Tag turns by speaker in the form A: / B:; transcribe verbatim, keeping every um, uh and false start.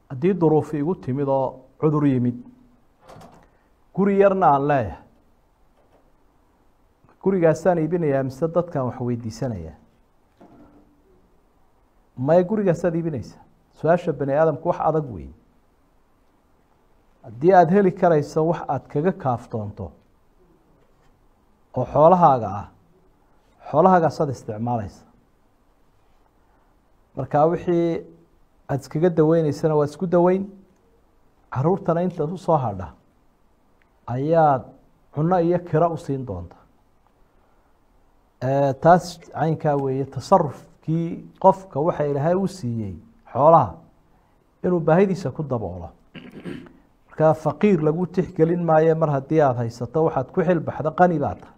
A: haddii duruufi igu timid oo cudur yimid guri yarna aan leeyahay gurigaasaan iibinayaa mise dadkaan wax weydiisanayaa maya gurigaasaad iibinaysa su-aasha bani aadamku wax adag wey haddii aada heli karayso wax aada kaga kaaftoonto oo xoolahaaga ah xoolahaagaasaad isticmaalaysa markaa wixii aada iskaga daweyneysana waa isku daweyn caruurtana intaad u soo hadha ayaad cuno iyo kiro u siin doonta taas caynkaa weeye tasarufkii qofka waxa ilaahay u siiyey xoolaha inuu baahidiisa ku daboolo markaa faqiir lagu tixgelin maayo mar haddii aada haysato waxaad ku xilbaxdo qani baa tahay